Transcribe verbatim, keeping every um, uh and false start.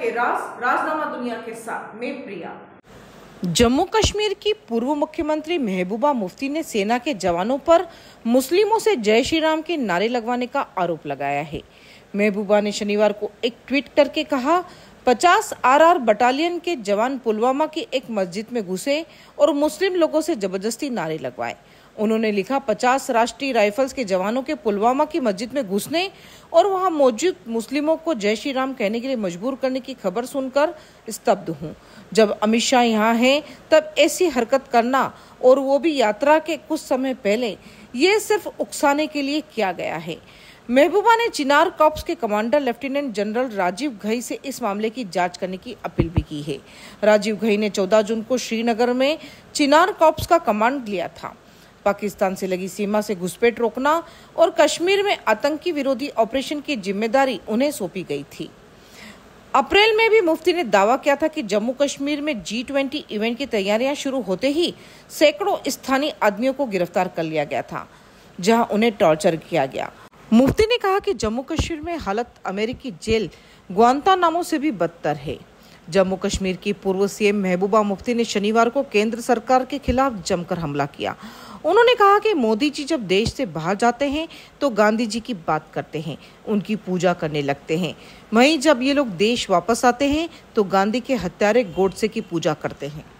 के राज राजनामा दुनिया के साथ मैं प्रिया। जम्मू कश्मीर की पूर्व मुख्यमंत्री महबूबा मुफ्ती ने सेना के जवानों पर मुस्लिमों से जय श्री राम के नारे लगवाने का आरोप लगाया है। महबूबा ने शनिवार को एक ट्वीट करके कहा, पचास आरआर बटालियन के जवान पुलवामा की एक मस्जिद में घुसे और मुस्लिम लोगों से जबरदस्ती नारे लगवाए। उन्होंने लिखा, पचास राष्ट्रीय राइफल्स के जवानों के पुलवामा की मस्जिद में घुसने और वहां मौजूद मुस्लिमों को जय श्री राम कहने के लिए मजबूर करने की खबर सुनकर स्तब्ध हूं। जब अमित शाह यहाँ हैं तब ऐसी हरकत करना, और वो भी यात्रा के कुछ समय पहले, ये सिर्फ उकसाने के लिए किया गया है। महबूबा ने चिनार कॉर्प्स के commander lieutenant general Rajiv Ghai से इस मामले की जांच करने की अपील भी की है। राजीव घई ने चौदह जून को श्रीनगर में चिनार कॉर्प्स का कमांड लिया था। पाकिस्तान से लगी सीमा से घुसपैठ रोकना और कश्मीर में आतंकी विरोधी ऑपरेशन की जिम्मेदारी उन्हें सौंपी गई थी। अप्रैल में भी मुफ्ती ने दावा किया था कि जम्मू कश्मीर में जी ट्वेंटी इवेंट की तैयारियां शुरू होते ही सैकड़ों स्थानीय आदमियों को गिरफ्तार कर लिया गया था, जहां उन्हें टॉर्चर किया गया। मुफ्ती ने कहा कि जम्मू कश्मीर में हालत अमेरिकी जेल ग्वांतानामो से भी बदतर है। जम्मू कश्मीर की पूर्व सीएम महबूबा मुफ्ती ने शनिवार को केंद्र सरकार के खिलाफ जमकर हमला किया। उन्होंने कहा कि मोदी जी जब देश से बाहर जाते हैं तो गांधी जी की बात करते हैं, उनकी पूजा करने लगते हैं, वहीं जब ये लोग देश वापस आते हैं तो गांधी के हत्यारे गोडसे की पूजा करते हैं।